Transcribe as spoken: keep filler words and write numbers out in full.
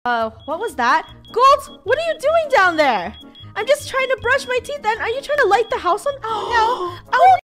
Uh, what was that? Gold, what are you doing down there? I'm just trying to brush my teeth, and are you trying to light the house on? Oh no! Oh